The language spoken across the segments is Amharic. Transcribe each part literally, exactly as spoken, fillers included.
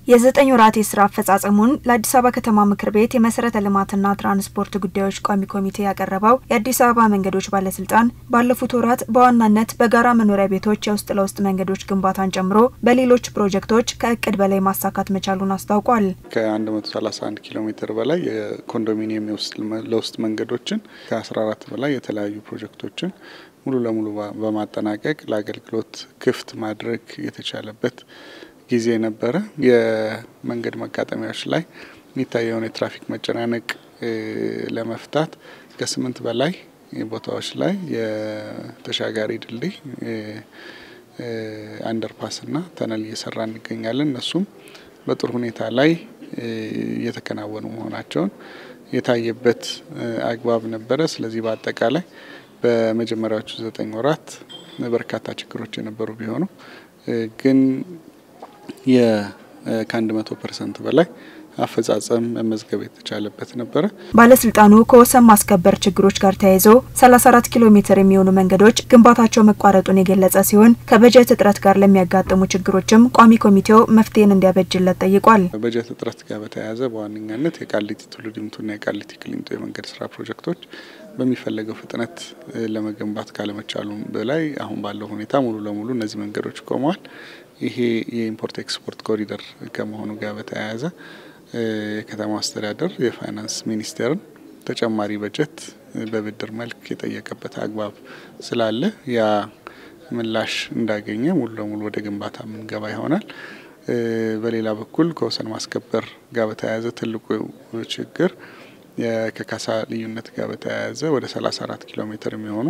የዘጠኝ ወራት የስራ አፈጻጸሙን ለአዲስ አበባ ከተማ ምክር ቤት የመሰረተ ልማትና ትራንስፖርት ጉዳዮች ቋሚ ኮሚቴ ያቀረበው የአዲስ አበባ መንገዶች ባለስልጣን ባለፉት ወራት በዋናነት በጋራ መኖሪያ ቤቶች የውስጥ ለውስጥ መንገዶች ግንባታን ጨምሮ በሌሎች ፕሮጀክቶች ከእቅድ በላይ ማሳካት መቻሉን አስታውቋል። ከ131 ኪሎ ሜትር በላይ የኮንዶሚኒየም የውስጥ ለውስጥ መንገዶችን ከ14 በላይ የተለያዩ ፕሮጀክቶችን ሙሉ ለሙሉ በማጠናቀቅ ለአገልግሎት ክፍት ማድረግ የተቻለበት ጊዜ ነበረ። የመንገድ መጋጠሚያዎች ላይ የሚታየውን የትራፊክ መጨናነቅ ለመፍታት ከስምንት በላይ ቦታዎች ላይ የተሻጋሪ ድልድይ አንደርፓስ እና ተነል እየሰራን እንገኛለን። እነሱም በጥሩ ሁኔታ ላይ እየተከናወኑ መሆናቸውን የታየበት አግባብ ነበረ። ስለዚህ በአጠቃላይ በመጀመሪያዎቹ ዘጠኝ ወራት በርካታ ችግሮች የነበሩ ቢሆኑ ግን የካንድ መቶ ፐርሰንት በላይ አፈጻጸም መመዝገብ የተቻለበት ነበር። ባለስልጣኑ ከወሰን ማስከበር ችግሮች ጋር ተያይዞ ሰላሳ አራት ኪሎ ሜትር የሚሆኑ መንገዶች ግንባታቸው መቋረጡን የገለጸ ሲሆን ከበጀት እጥረት ጋር ለሚያጋጥሙ ችግሮችም ቋሚ ኮሚቴው መፍትሄን እንዲያበጅለት ጠይቋል። በጀት እጥረት ጋር በተያያዘ በዋነኛነት የቃሊቲ ቱሉ ዲምቱና የቃሊቲ ክሊንቶ የመንገድ ስራ ፕሮጀክቶች በሚፈለገው ፍጥነት ለመገንባት ካለመቻሉም በላይ አሁን ባለው ሁኔታ ሙሉ ለሙሉ እነዚህ መንገዶች ቆመዋል። ይሄ የኢምፖርት ኤክስፖርት ኮሪደር ከመሆኑ ጋር በተያያዘ የከተማ አስተዳደር የፋይናንስ ሚኒስቴርን ተጨማሪ በጀት በብድር መልክ የጠየቀበት አግባብ ስላለ ያ ምላሽ እንዳገኘ ሙሉ ለሙሉ ወደ ግንባታ ምንገባ ይሆናል። በሌላ በኩል ከወሰን ማስከበር ጋር በተያያዘ ትልቁ ችግር ከካሳ ልዩነት ጋር በተያያዘ ወደ ሰላሳ አራት ኪሎ ሜትር የሚሆኑ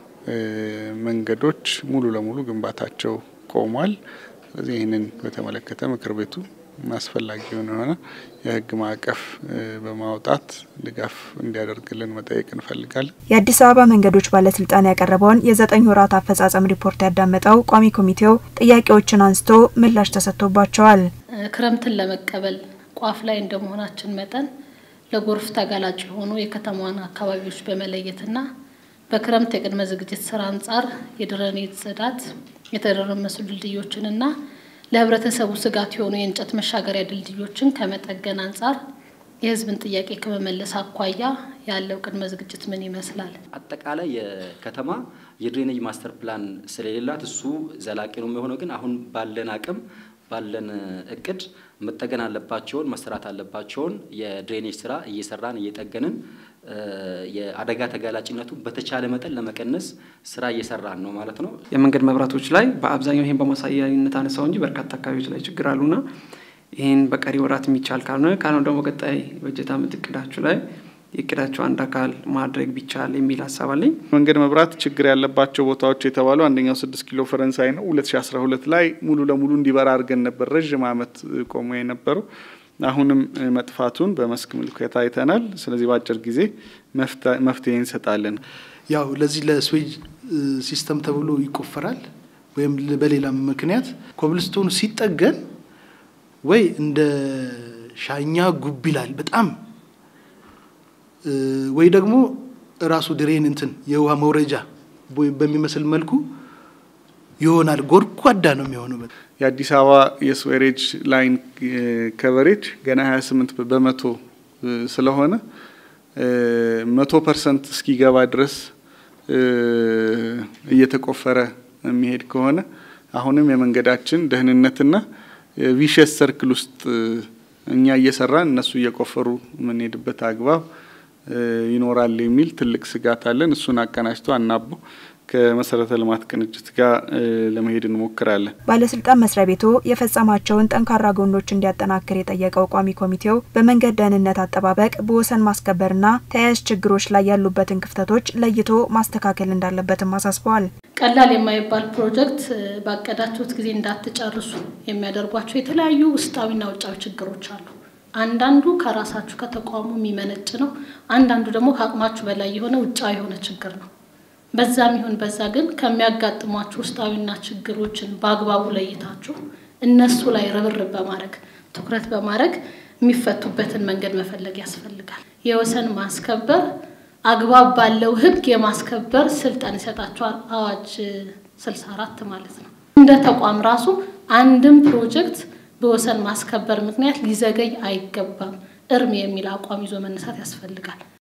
መንገዶች ሙሉ ለሙሉ ግንባታቸው ቆሟል። ስለዚህ ይህንን በተመለከተ ምክር ቤቱ አስፈላጊ የሆነ የህግ ማዕቀፍ በማውጣት ድጋፍ እንዲያደርግልን መጠየቅ እንፈልጋለን። የአዲስ አበባ መንገዶች ባለስልጣን ያቀረበውን የዘጠኝ ወራት አፈጻጸም ሪፖርት ያዳመጠው ቋሚ ኮሚቴው ጥያቄዎችን አንስቶ ምላሽ ተሰጥቶባቸዋል። ክረምትን ለመቀበል ቋፍ ላይ እንደመሆናችን መጠን ለጎርፍ ተጋላጭ የሆኑ የከተማዋን አካባቢዎች በመለየትና በክረምት የቅድመ ዝግጅት ስራ አንጻር የድሬኔጅ ጽዳት የተደረመሱ ድልድዮችንና ለህብረተሰቡ ስጋት የሆኑ የእንጨት መሻገሪያ ድልድዮችን ከመጠገን አንጻር የህዝብን ጥያቄ ከመመለስ አኳያ ያለው ቅድመ ዝግጅት ምን ይመስላል? አጠቃላይ የከተማ የድሬኔጅ ማስተር ፕላን ስለሌላት እሱ ዘላቂ ነው የሚሆነው። ግን አሁን ባለን አቅም ባለን እቅድ መጠገን አለባቸውን መስራት አለባቸውን የድሬኔጅ ስራ እየሰራን እየጠገንን የአደጋ ተጋላጭነቱ በተቻለ መጠን ለመቀነስ ስራ እየሰራን ነው ማለት ነው። የመንገድ መብራቶች ላይ በአብዛኛው ይሄን በማሳያነት አነሳው እንጂ በርካታ አካባቢዎች ላይ ችግር አሉና ይሄን በቀሪ ወራት የሚቻል ካልሆነ ካልሆነ ደግሞ ቀጣይ በጀት ዓመት እቅዳችሁ ላይ የቅዳቸው አንድ አካል ማድረግ ቢቻል የሚል ሐሳብ አለኝ። መንገድ መብራት ችግር ያለባቸው ቦታዎች የተባሉ አንደኛው ስድስት ኪሎ ፈረንሳይ ነው። ሁለት ሺህ አስራ ሁለት ላይ ሙሉ ለሙሉ እንዲበራ አድርገን ነበር ረጅም ዓመት ቆሞ የነበረው። አሁንም መጥፋቱን በመስክ ምልከታ አይተናል። ስለዚህ ባጭር ጊዜ መፍትሄ እንሰጣለን። ያው ለዚህ ለስዌጅ ሲስተም ተብሎ ይቆፈራል ወይም በሌላ ምክንያት ኮብልስቶን ሲጠገን ወይ እንደ ሻኛ ጉብላል በጣም ወይ ደግሞ ራሱ ድሬን እንትን የውሃ መውረጃ በሚመስል መልኩ ይሆናል። ጎርጓዳ ነው የሚሆነው። የአዲስ አበባ የስዌሬጅ ላይን ከቨሬጅ ገና ሃያ ስምንት በመቶ ስለሆነ መቶ ፐርሰንት እስኪገባ ድረስ እየተቆፈረ የሚሄድ ከሆነ አሁንም የመንገዳችን ደህንነትና ቪሸስ ሰርክል ውስጥ እኛ እየሰራን እነሱ እየቆፈሩ ምን ሄድበት አግባብ ይኖራል የሚል ትልቅ ስጋት አለን። እሱን አቀናጅቶ አናቦ ከመሰረተ ልማት ቅንጅት ጋር ለመሄድ እንሞክራለን። ባለስልጣን መስሪያ ቤቱ የፈጸማቸውን ጠንካራ ጎኖች እንዲያጠናክር የጠየቀው ቋሚ ኮሚቴው በመንገድ ደህንነት አጠባበቅ በወሰን ማስከበርና ተያያዥ ችግሮች ላይ ያሉበትን ክፍተቶች ለይቶ ማስተካከል እንዳለበትም አሳስበዋል። ቀላል የማይባል ፕሮጀክት ባቀዳችሁት ጊዜ እንዳትጨርሱ የሚያደርጓቸው የተለያዩ ውስጣዊና ውጫዊ ችግሮች አሉ። አንዳንዱ ከራሳችሁ ከተቋሙ የሚመነጭ ነው። አንዳንዱ ደግሞ ከአቅማችሁ በላይ የሆነ ውጫዊ የሆነ ችግር ነው። በዛም ይሁን በዛ ግን ከሚያጋጥሟችሁ ውስጣዊና ችግሮችን በአግባቡ ለይታችሁ እነሱ ላይ ርብርብ በማድረግ ትኩረት በማድረግ የሚፈቱበትን መንገድ መፈለግ ያስፈልጋል። የወሰን ማስከበር አግባብ ባለው ህግ የማስከበር ስልጣን ይሰጣቸዋል አዋጅ ስልሳ አራት ማለት ነው። እንደ ተቋም ራሱ አንድም ፕሮጀክት በወሰን ማስከበር ምክንያት ሊዘገይ አይገባም እርም የሚል አቋም ይዞ መነሳት ያስፈልጋል።